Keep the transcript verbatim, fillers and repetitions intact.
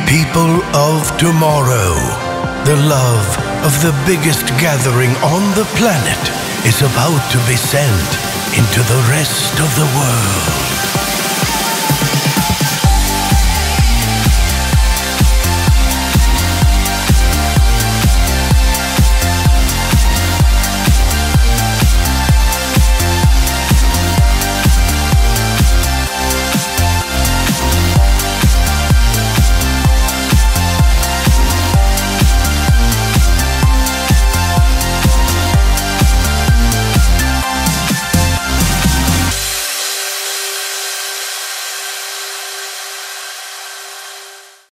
People of tomorrow, the love of the biggest gathering on the planet is about to be sent into the rest of the world.